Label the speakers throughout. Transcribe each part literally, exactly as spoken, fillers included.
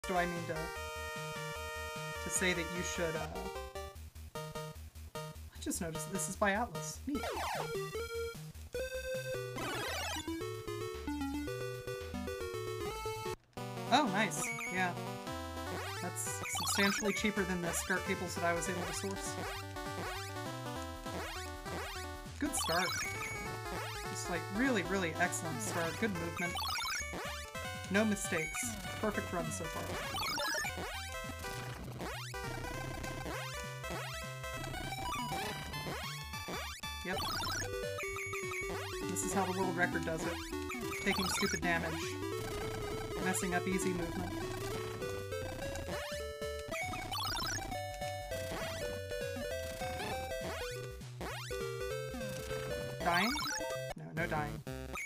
Speaker 1: do I mean to to say that you should, uh... I just noticed this is by Atlas. Neat. Oh, nice. Yeah. That's substantially cheaper than the skirt cables that I was able to source. Good start. Just like really, really excellent start. Good movement. No mistakes. Perfect run so far. Yep. This is how the world record does it. Taking stupid damage. Messing up easy movement. Dying? No, no dying.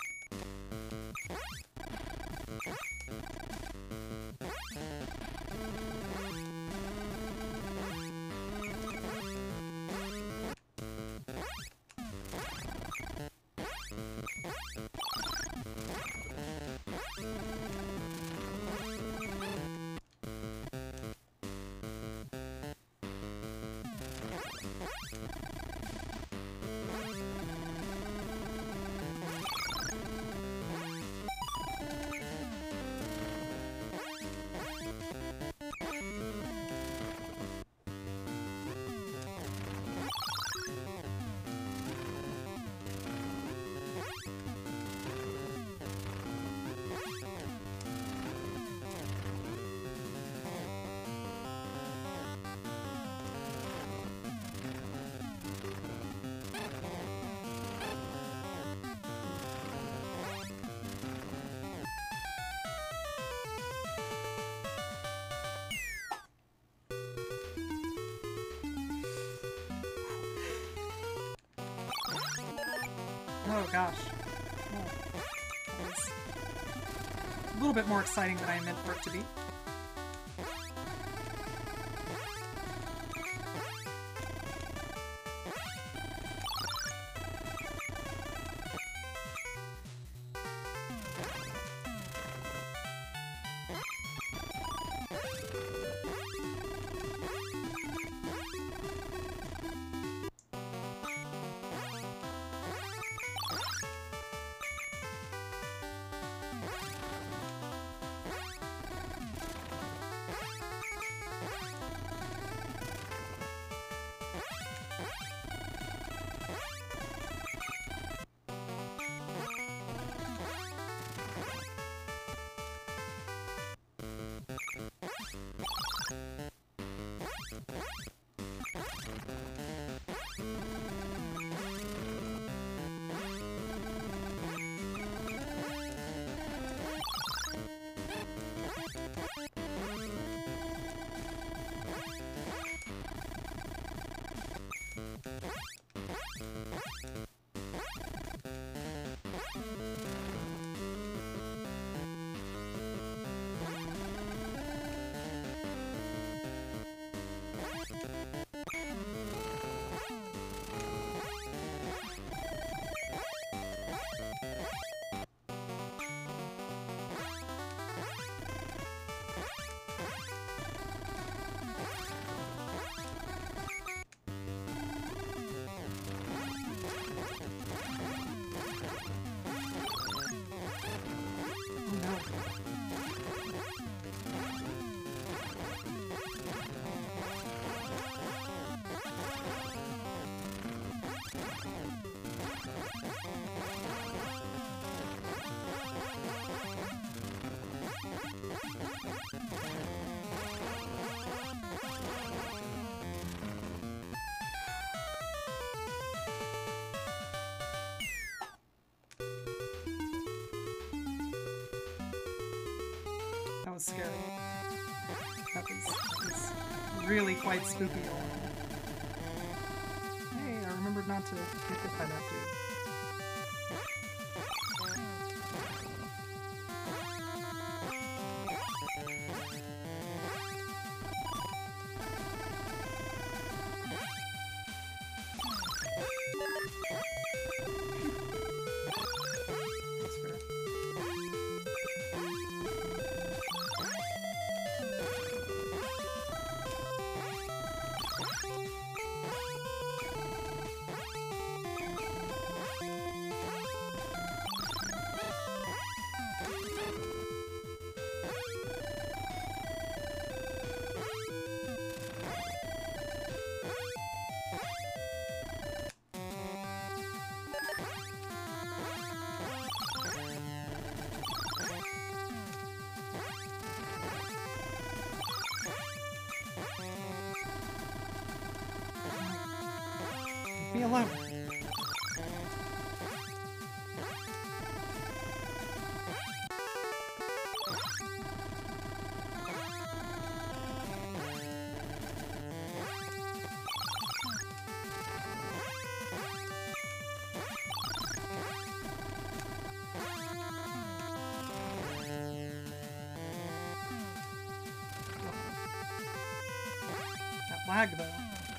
Speaker 1: Oh gosh. Oh. That was a little bit more exciting than I meant for it to be. That was scary. That was, that was really quite spooky. Hey, I remembered not to get hit by that dude. me alone. That lag, though.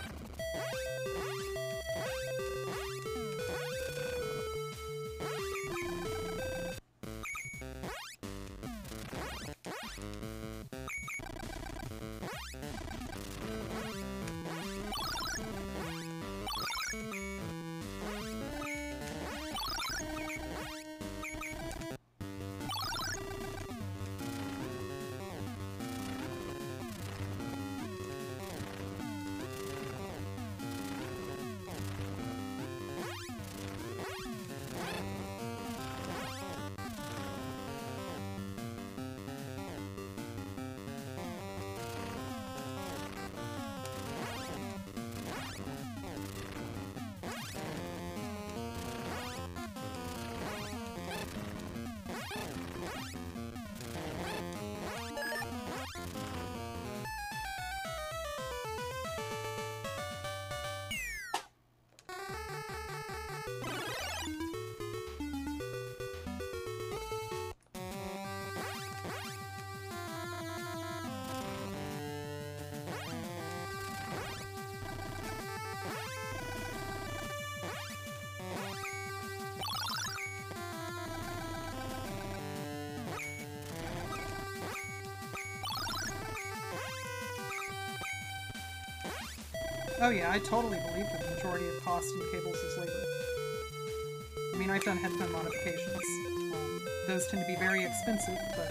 Speaker 1: Oh yeah, I totally believe that the majority of cost in cables is labor. I mean, I've done headphone modifications. Um, those tend to be very expensive, but...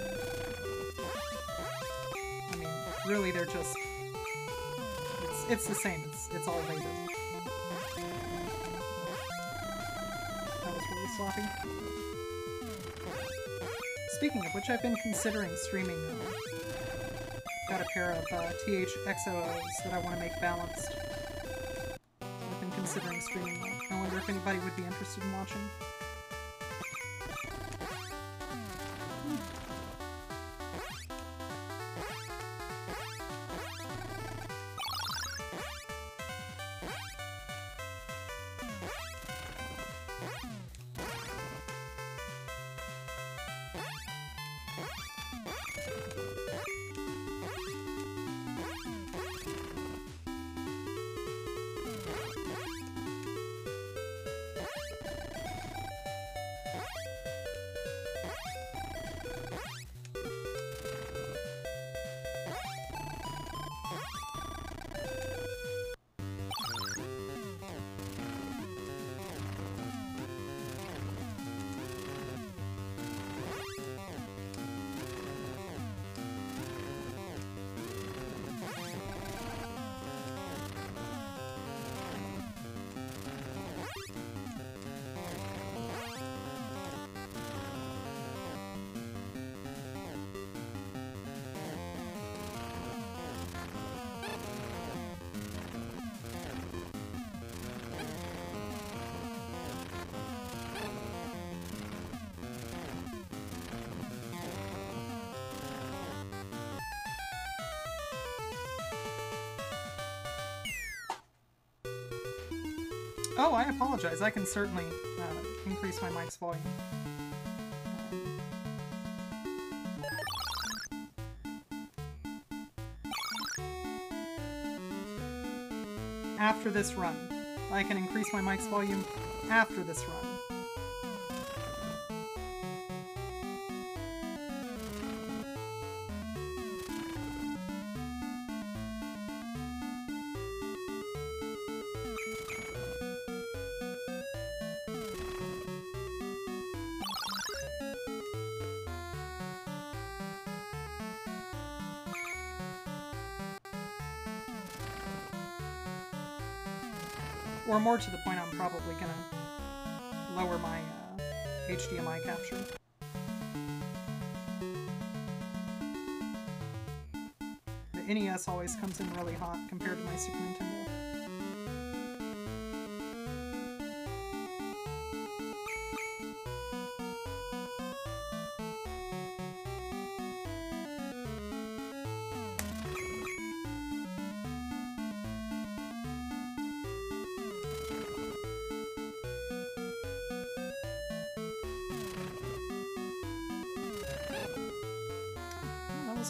Speaker 1: I mean, really they're just... It's, it's the same, it's, it's all labor. That was really sloppy. Speaking of which, I've been considering streaming... Uh, got a pair of uh, T H X O Os that I want to make balanced. I've been considering streaming them. I wonder if anybody would be interested in watching. Oh, I apologize. I can certainly uh, increase my mic's volume. After this run. I can increase my mic's volume after this run. Or more to the point, I'm probably gonna lower my uh, H D M I capture. The N E S always comes in really hot compared to my Super Nintendo.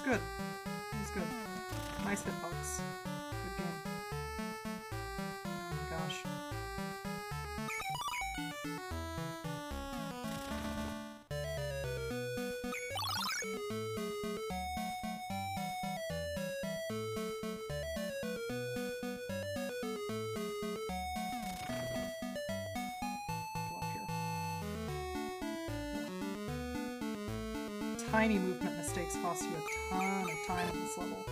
Speaker 1: good. It was good. Nice hitbox. Good game. Oh my gosh. Tiny movement mistakes cost you a ton of time in this level.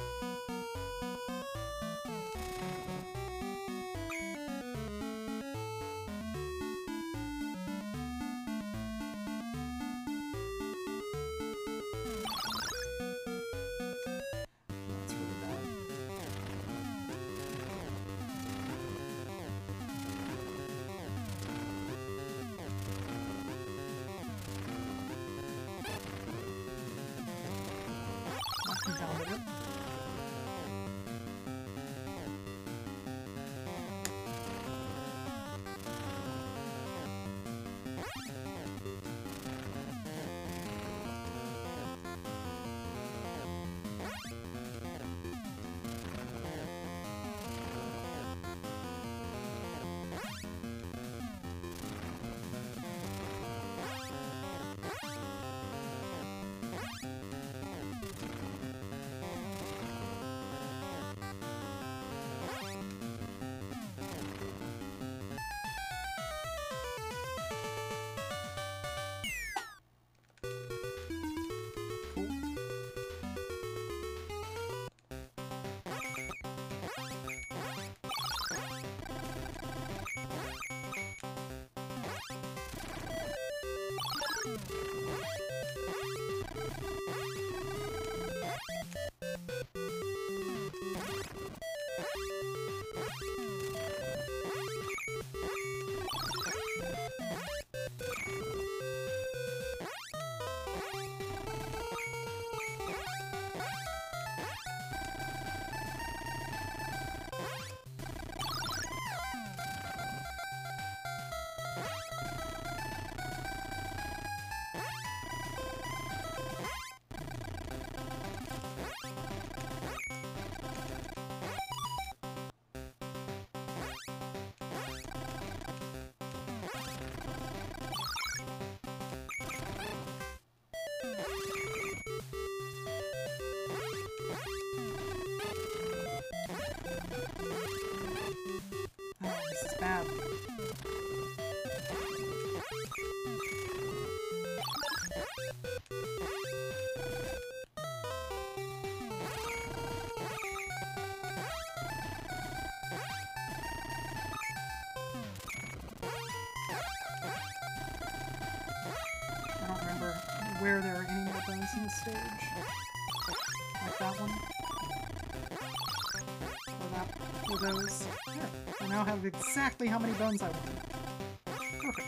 Speaker 1: That's really bad. Confounded it. Oh, this is bad. I don't remember where there are any more bones in the stage. Like that one. Or that. Or those. There. I now have exactly how many bones I want. Perfect.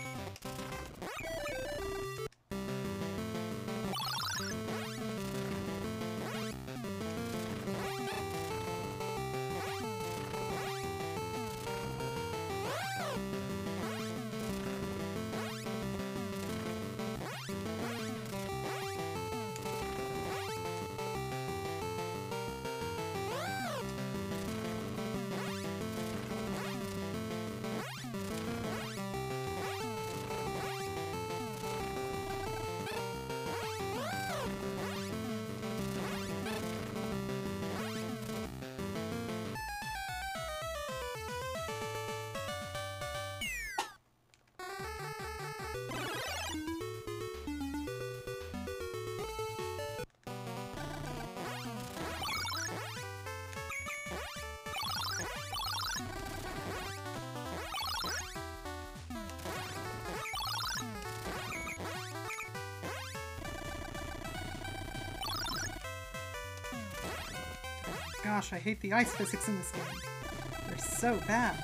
Speaker 1: Gosh, I hate the ice physics in this game. They're so bad.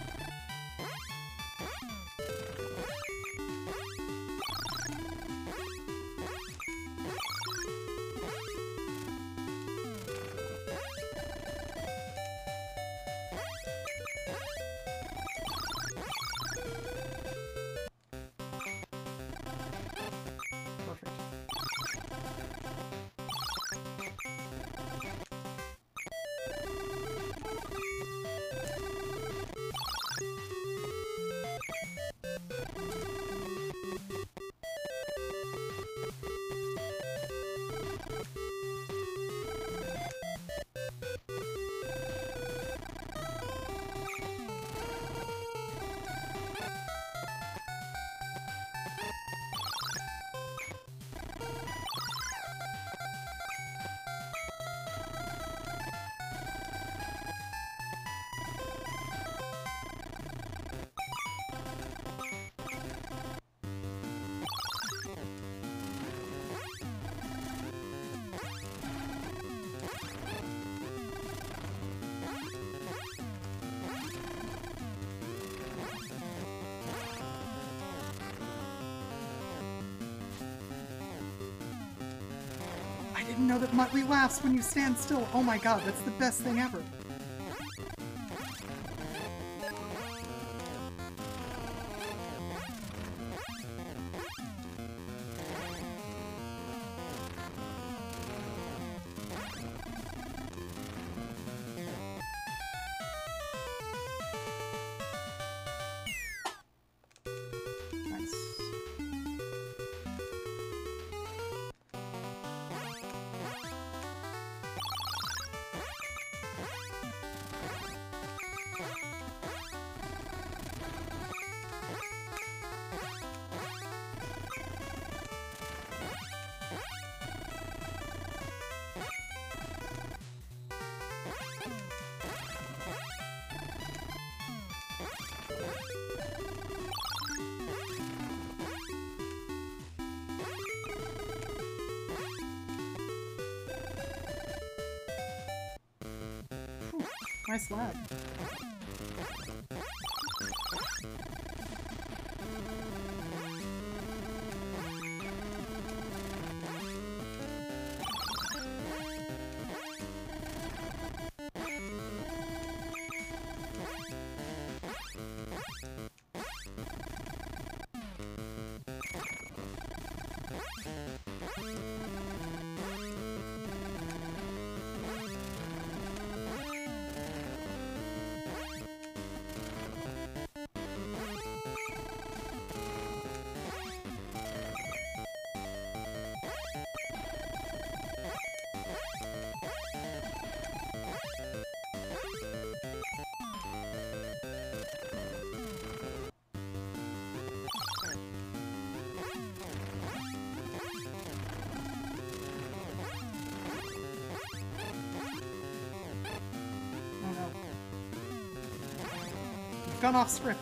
Speaker 1: Perfect. didn't know that Muttley laughs when you stand still. Oh my god, that's the best thing ever. Nice lab. Gone off script.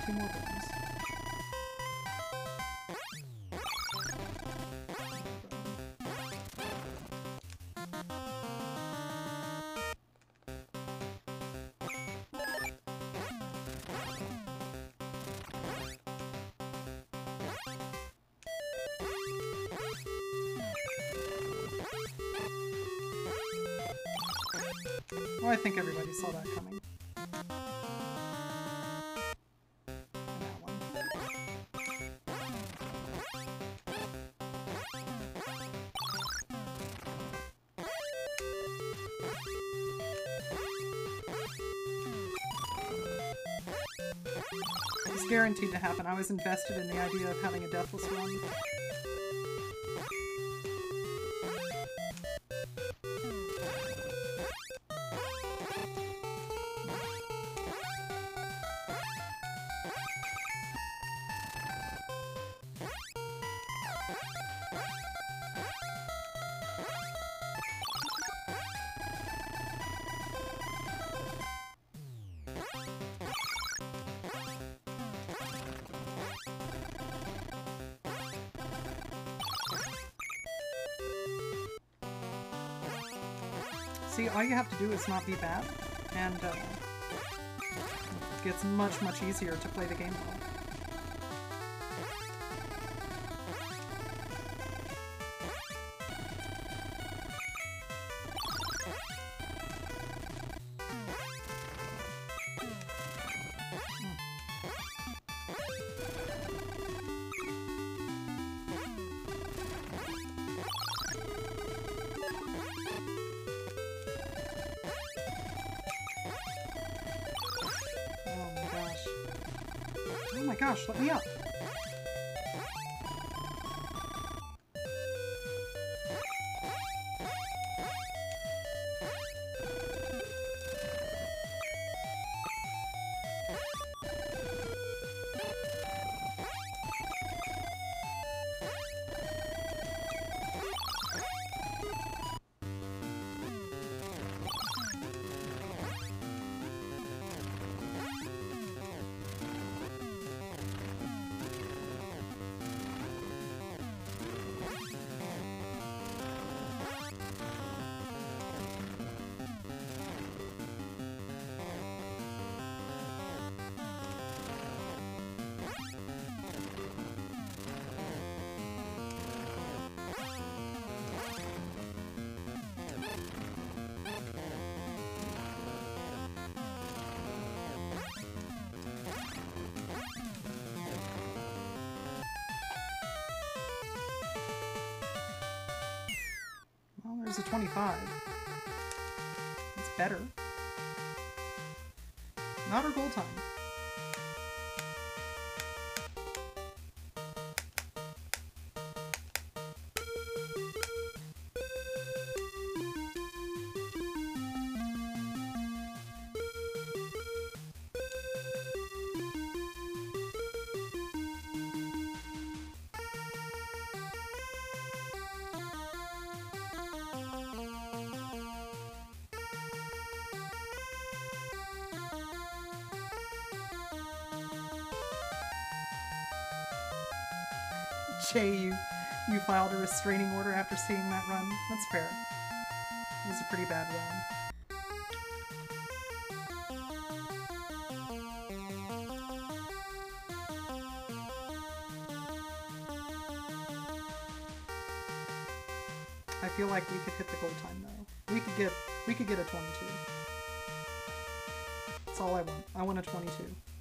Speaker 1: Two more bones. Well, I think everybody saw that coming. It's guaranteed to happen. I was invested in the idea of having a deathless run. See, all you have to do is not be bad, and uh, it gets much, much easier to play the game well. Oh my gosh, let me up! There's a twenty-five. It's better. Not our goal time. Jay, you, you filed a restraining order after seeing that run. That's fair. It was a pretty bad run. I feel like we could hit the goal time though. We could get we could get a twenty-two. That's all I want. I want a twenty-two.